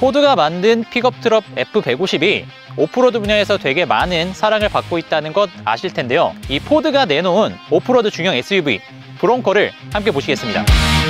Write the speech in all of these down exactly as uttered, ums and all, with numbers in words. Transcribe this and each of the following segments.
포드가 만든 픽업 트럭 에프 백오십이 오프로드 분야에서 되게 많은 사랑을 받고 있다는 것 아실 텐데요. 이 포드가 내놓은 오프로드 중형 에스유브이 브롱코를 함께 보시겠습니다.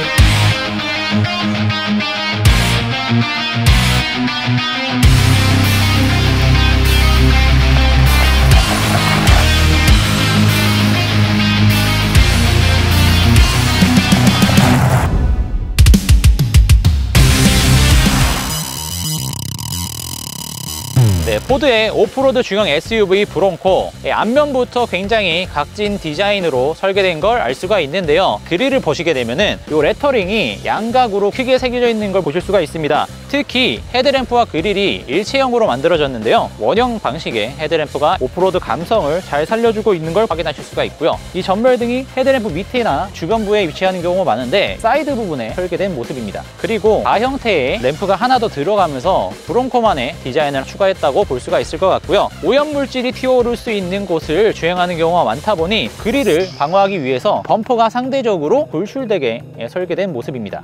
네, 포드의 오프로드 중형 에스유브이 브롱코, 앞면부터 굉장히 각진 디자인으로 설계된 걸 알 수가 있는데요. 그릴을 보시게 되면은 이 레터링이 양각으로 크게 새겨져 있는 걸 보실 수가 있습니다. 특히 헤드램프와 그릴이 일체형으로 만들어졌는데요. 원형 방식의 헤드램프가 오프로드 감성을 잘 살려주고 있는 걸 확인하실 수가 있고요. 이 전멸등이 헤드램프 밑이나 주변부에 위치하는 경우가 많은데 사이드 부분에 설계된 모습입니다. 그리고 바 형태의 램프가 하나 더 들어가면서 브롱코만의 디자인을 추가했다고 볼 수가 있을 것 같고요. 오염물질이 튀어오를 수 있는 곳을 주행하는 경우가 많다 보니 그릴을 방어하기 위해서 범퍼가 상대적으로 돌출되게 설계된 모습입니다.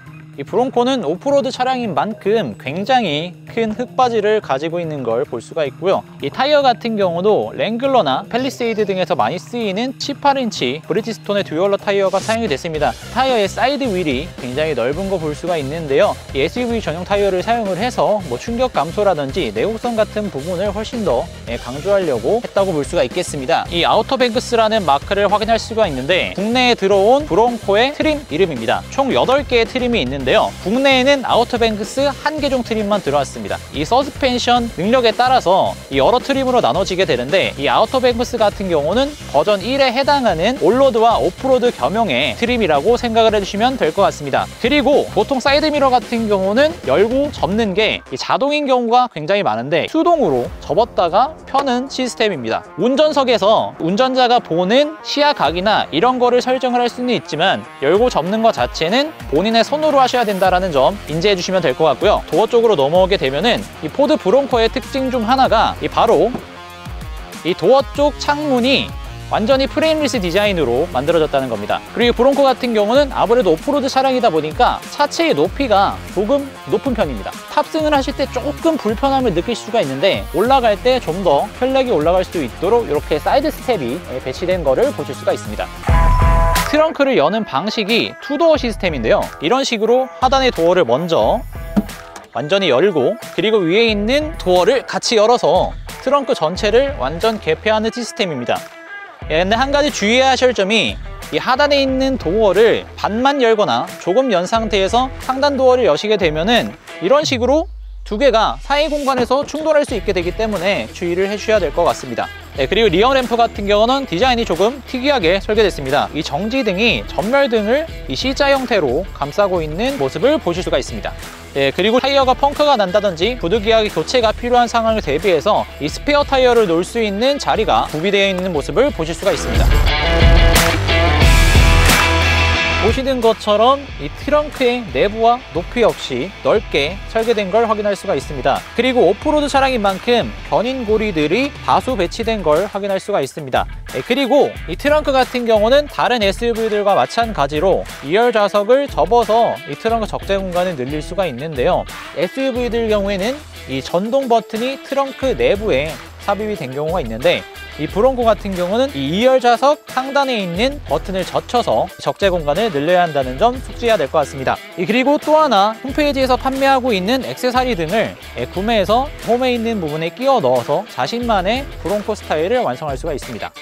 이 브롱코는 오프로드 차량인 만큼 굉장히 큰 흙바지를 가지고 있는 걸 볼 수가 있고요. 이 타이어 같은 경우도 랭글러나 팰리세이드 등에서 많이 쓰이는 십팔 인치 브리지스톤의 듀얼러 타이어가 사용이 됐습니다. 타이어의 사이드 휠이 굉장히 넓은 거 볼 수가 있는데요. 이 에스유브이 전용 타이어를 사용을 해서 뭐 충격 감소라든지 내구성 같은 부분을 훨씬 더 강조하려고 했다고 볼 수가 있겠습니다. 이 아우터뱅크스라는 마크를 확인할 수가 있는데 국내에 들어온 브롱코의 트림 이름입니다. 총 여덟 개의 트림이 있는데 국내에는 아우터뱅크스 한 개종 트림만 들어왔습니다. 이 서스펜션 능력에 따라서 이 여러 트림으로 나눠지게 되는데 이 아우터뱅크스 같은 경우는 버전 일에 해당하는 올로드와 오프로드 겸용의 트림이라고 생각을 해주시면 될 것 같습니다. 그리고 보통 사이드미러 같은 경우는 열고 접는 게 자동인 경우가 굉장히 많은데 수동으로 접었다가 펴는 시스템입니다. 운전석에서 운전자가 보는 시야각이나 이런 거를 설정을 할 수는 있지만 열고 접는 것 자체는 본인의 손으로 하셔야 된다는 점 인지해 주시면 될 것 같고요. 도어 쪽으로 넘어오게 되면은 이 포드 브롱코의 특징 중 하나가 이 바로 이 도어 쪽 창문이 완전히 프레임리스 디자인으로 만들어졌다는 겁니다. 그리고 브롱코 같은 경우는 아무래도 오프로드 차량이다 보니까 차체의 높이가 조금 높은 편입니다. 탑승을 하실 때 조금 불편함을 느낄 수가 있는데 올라갈 때 좀 더 편하게 올라갈 수 있도록 이렇게 사이드 스텝이 배치된 거를 보실 수가 있습니다. 트렁크를 여는 방식이 투도어 시스템인데요. 이런 식으로 하단의 도어를 먼저 완전히 열고 그리고 위에 있는 도어를 같이 열어서 트렁크 전체를 완전 개폐하는 시스템입니다. 예, 근데 한 가지 주의해야 하실 점이 이 하단에 있는 도어를 반만 열거나 조금 연 상태에서 상단 도어를 여시게 되면은 이런 식으로 두 개가 사이 공간에서 충돌할 수 있게 되기 때문에 주의를 해주셔야 될 것 같습니다. 네, 그리고 리어 램프 같은 경우는 디자인이 조금 특이하게 설계됐습니다. 이 정지등이 전멸등을 이 C자 형태로 감싸고 있는 모습을 보실 수가 있습니다. 네, 그리고 타이어가 펑크가 난다든지 부득이하게 교체가 필요한 상황을 대비해서 이 스페어 타이어를 놓을 수 있는 자리가 구비되어 있는 모습을 보실 수가 있습니다. 보시는 것처럼 이 트렁크의 내부와 높이 역시 넓게 설계된 걸 확인할 수가 있습니다. 그리고 오프로드 차량인 만큼 견인고리들이 다수 배치된 걸 확인할 수가 있습니다. 네, 그리고 이 트렁크 같은 경우는 다른 에스유브이들과 마찬가지로 이 열 좌석을 접어서 이 트렁크 적재 공간을 늘릴 수가 있는데요. 에스유브이들 경우에는 이 전동 버튼이 트렁크 내부에 삽입이 된 경우가 있는데 이 브롱코 같은 경우는 이 이 열 좌석 상단에 있는 버튼을 젖혀서 적재 공간을 늘려야 한다는 점 숙지해야 될 것 같습니다. 그리고 또 하나 홈페이지에서 판매하고 있는 액세서리 등을 구매해서 홈에 있는 부분에 끼워 넣어서 자신만의 브롱코 스타일을 완성할 수가 있습니다.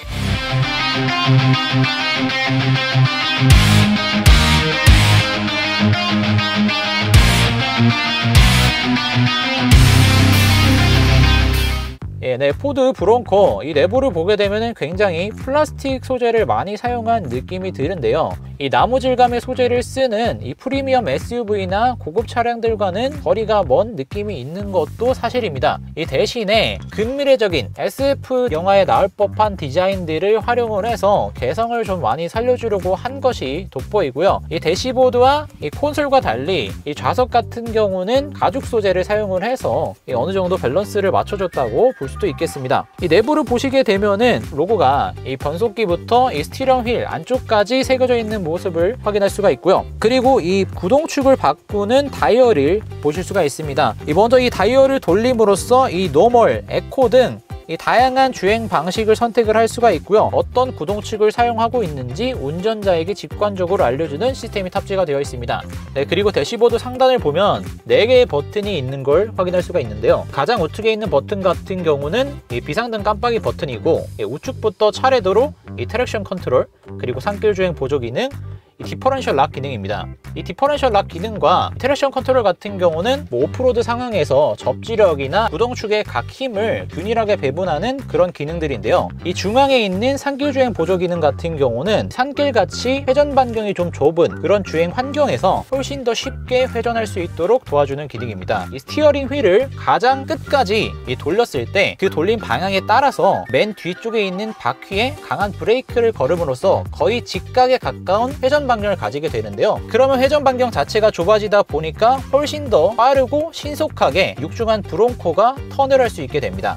예, 네, 포드 브롱코 이 내부를 보게 되면 굉장히 플라스틱 소재를 많이 사용한 느낌이 드는데요. 이 나무 질감의 소재를 쓰는 이 프리미엄 에스유브이나 고급 차량들과는 거리가 먼 느낌이 있는 것도 사실입니다. 이 대신에 근미래적인 에스에프 영화에 나올 법한 디자인들을 활용을 해서 개성을 좀 많이 살려주려고 한 것이 돋보이고요. 이 대시보드와 이 콘솔과 달리 이 좌석 같은 경우는 가죽 소재를 사용을 해서 어느 정도 밸런스를 맞춰줬다고 볼 수 수도 있겠습니다. 이 내부를 보시게 되면은 로고가 이 변속기부터 이 스티어링 휠 안쪽까지 새겨져 있는 모습을 확인할 수가 있고요. 그리고 이 구동축을 바꾸는 다이얼을 보실 수가 있습니다. 먼저 이 다이얼을 돌림으로써 이 노멀, 에코 등 이 다양한 주행 방식을 선택을 할 수가 있고요. 어떤 구동축을 사용하고 있는지 운전자에게 직관적으로 알려주는 시스템이 탑재가 되어 있습니다. 네, 그리고 대시보드 상단을 보면 네 개의 버튼이 있는 걸 확인할 수가 있는데요. 가장 우측에 있는 버튼 같은 경우는 이 비상등 깜빡이 버튼이고, 우측부터 차례대로 이 트랙션 컨트롤, 그리고 산길 주행 보조 기능, 이 디퍼런셜 락 기능입니다. 이 디퍼런셜 락 기능과 트랙션 컨트롤 같은 경우는 뭐 오프로드 상황에서 접지력이나 구동축의 각 힘을 균일하게 배분하는 그런 기능들인데요. 이 중앙에 있는 산길 주행 보조 기능 같은 경우는 산길같이 회전 반경이 좀 좁은 그런 주행 환경에서 훨씬 더 쉽게 회전할 수 있도록 도와주는 기능입니다. 이 스티어링 휠을 가장 끝까지 이 돌렸을 때 그 돌린 방향에 따라서 맨 뒤쪽에 있는 바퀴에 강한 브레이크를 걸음으로써 거의 직각에 가까운 회전 반경을 가지게 되는데요. 그러면 회전 반경 자체가 좁아지다 보니까 훨씬 더 빠르고 신속하게 육중한 브론코가 턴을 할 수 있게 됩니다.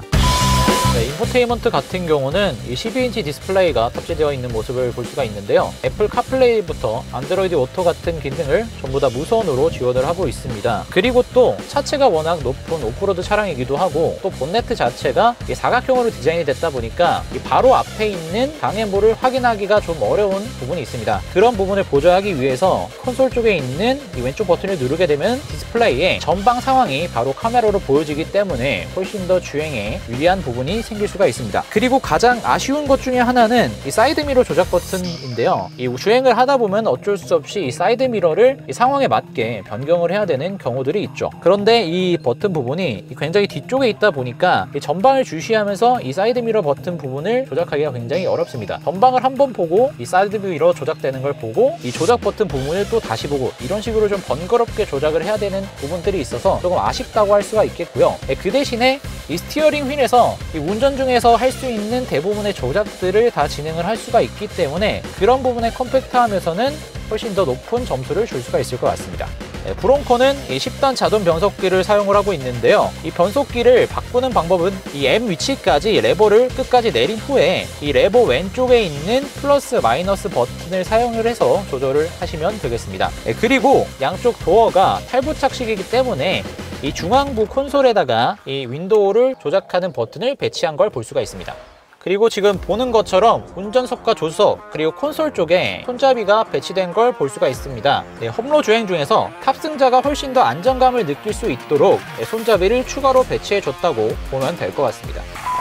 네, 인포테인먼트 같은 경우는 이 십이 인치 디스플레이가 탑재되어 있는 모습을 볼 수가 있는데요. 애플 카플레이부터 안드로이드 오토 같은 기능을 전부 다 무선으로 지원을 하고 있습니다. 그리고 또 차체가 워낙 높은 오프로드 차량이기도 하고, 또 본네트 자체가 이 사각형으로 디자인이 됐다 보니까 이 바로 앞에 있는 방해물을 확인하기가 좀 어려운 부분이 있습니다. 그런 부분을 보조하기 위해서 콘솔 쪽에 있는 이 왼쪽 버튼을 누르게 되면 디스플레이에 전방 상황이 바로 카메라로 보여지기 때문에 훨씬 더 주행에 유리한 부분이 생길 수가 있습니다. 그리고 가장 아쉬운 것 중에 하나는 이 사이드미러 조작 버튼인데요. 이 주행을 하다 보면 어쩔 수 없이 이 사이드미러를 이 상황에 맞게 변경을 해야 되는 경우들이 있죠. 그런데 이 버튼 부분이 굉장히 뒤쪽에 있다 보니까 이 전방을 주시하면서 이 사이드미러 버튼 부분을 조작하기가 굉장히 어렵습니다. 전방을 한번 보고 이 사이드미러 조작되는 걸 보고 이 조작 버튼 부분을 또 다시 보고, 이런 식으로 좀 번거롭게 조작을 해야 되는 부분들이 있어서 조금 아쉽다고 할 수가 있겠고요. 그 대신에 이 스티어링 휠에서 이 운전 중에서 할 수 있는 대부분의 조작들을 다 진행을 할 수가 있기 때문에 그런 부분의 컴팩트함에서는 훨씬 더 높은 점수를 줄 수가 있을 것 같습니다. 네, 브론코는 이 십 단 자동 변속기를 사용을 하고 있는데요. 이 변속기를 바꾸는 방법은 이 M 위치까지 레버를 끝까지 내린 후에 이 레버 왼쪽에 있는 플러스 마이너스 버튼을 사용을 해서 조절을 하시면 되겠습니다. 네, 그리고 양쪽 도어가 탈부착식이기 때문에 이 중앙부 콘솔에다가 이 윈도우를 조작하는 버튼을 배치한 걸 볼 수가 있습니다. 그리고 지금 보는 것처럼 운전석과 조수석, 그리고 콘솔 쪽에 손잡이가 배치된 걸 볼 수가 있습니다. 네, 홈로 주행 중에서 탑승자가 훨씬 더 안정감을 느낄 수 있도록 손잡이를 추가로 배치해 줬다고 보면 될 것 같습니다.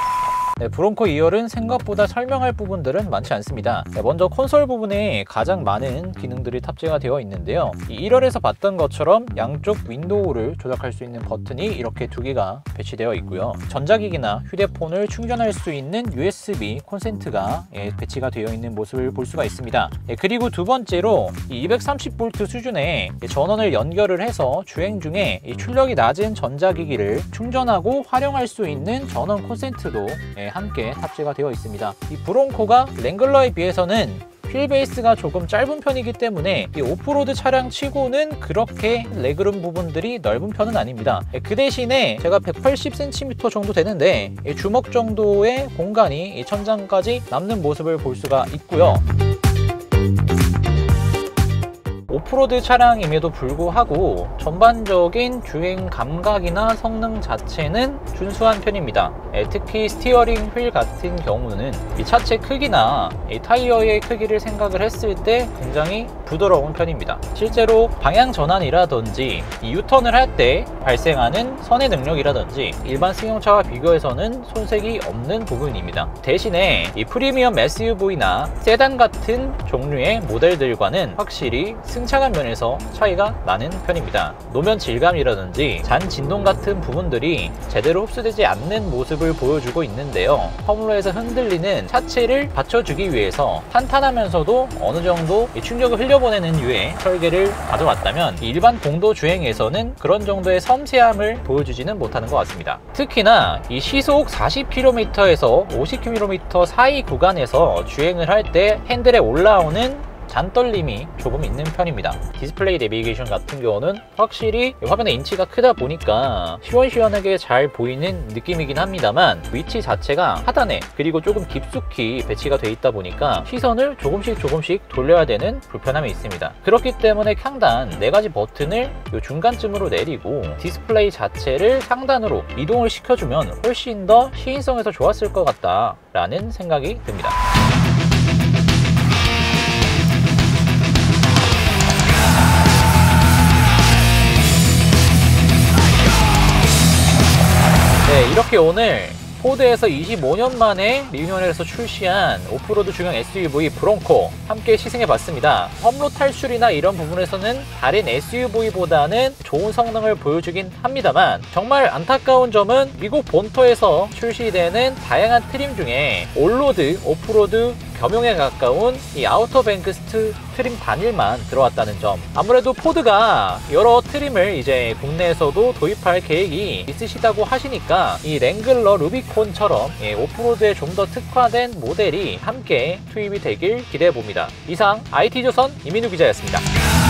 네, 브론코 이 열은 생각보다 설명할 부분들은 많지 않습니다. 네, 먼저 콘솔 부분에 가장 많은 기능들이 탑재가 되어 있는데요. 이 일 열에서 봤던 것처럼 양쪽 윈도우를 조작할 수 있는 버튼이 이렇게 두 개가 배치되어 있고요. 전자기기나 휴대폰을 충전할 수 있는 유에스비 콘센트가 예, 배치가 되어 있는 모습을 볼 수가 있습니다. 예, 그리고 두 번째로 이 이백삼십 볼트 수준의 전원을 연결을 해서 주행 중에 이 출력이 낮은 전자기기를 충전하고 활용할 수 있는 전원 콘센트도 예, 함께 탑재가 되어 있습니다. 이 브론코가 랭글러에 비해서는 휠 베이스가 조금 짧은 편이기 때문에 이 오프로드 차량 치고는 그렇게 레그룸 부분들이 넓은 편은 아닙니다. 그 대신에 제가 백팔십 센티미터 정도 되는데 주먹 정도의 공간이 이 천장까지 남는 모습을 볼 수가 있고요. 오프로드 차량임에도 불구하고 전반적인 주행 감각이나 성능 자체는 준수한 편입니다. 예, 특히 스티어링 휠 같은 경우는 이 차체 크기나 이 타이어의 크기를 생각을 했을 때 굉장히 부드러운 편입니다. 실제로 방향 전환이라든지 이 유턴을 할 때 발생하는 선의 능력이라든지 일반 승용차와 비교해서는 손색이 없는 부분입니다. 대신에 이 프리미엄 에스유브이나 세단 같은 종류의 모델들과는 확실히 승차감 면에서 차이가 나는 편입니다. 노면 질감이라든지 잔 진동 같은 부분들이 제대로 흡수되지 않는 모습을 보여주고 있는데요. 험로에서 흔들리는 차체를 받쳐주기 위해서 탄탄하면서도 어느 정도 충격을 흘려보내는 류의 설계를 가져왔다면 일반 공도 주행에서는 그런 정도의 섬세함을 보여주지는 못하는 것 같습니다. 특히나 이 시속 사십 킬로미터에서 오십 킬로미터 사이 구간에서 주행을 할 때 핸들에 올라오는 잔떨림이 조금 있는 편입니다. 디스플레이 내비게이션 같은 경우는 확실히 화면의 인치가 크다 보니까 시원시원하게 잘 보이는 느낌이긴 합니다만 위치 자체가 하단에 그리고 조금 깊숙이 배치가 돼 있다 보니까 시선을 조금씩 조금씩 돌려야 되는 불편함이 있습니다. 그렇기 때문에 상단 네 가지 버튼을 이 중간쯤으로 내리고 디스플레이 자체를 상단으로 이동을 시켜주면 훨씬 더 시인성에서 좋았을 것 같다 라는 생각이 듭니다. 네, 이렇게 오늘 포드에서 이십오 년 만에 리뉴얼을 해서 출시한 오프로드 중형 에스유브이 브롱코 함께 시승해봤습니다. 험로 탈출이나 이런 부분에서는 다른 에스유브이보다는 좋은 성능을 보여주긴 합니다만 정말 안타까운 점은 미국 본토에서 출시되는 다양한 트림 중에 올로드, 오프로드 겸용에 가까운 이 아우터뱅크스 트림 단일만 들어왔다는 점. 아무래도 포드가 여러 트림을 이제 국내에서도 도입할 계획이 있으시다고 하시니까 이 랭글러 루비콘처럼 예, 오프로드에 좀 더 특화된 모델이 함께 투입이 되길 기대해 봅니다. 이상 아이티조선 이민우 기자였습니다.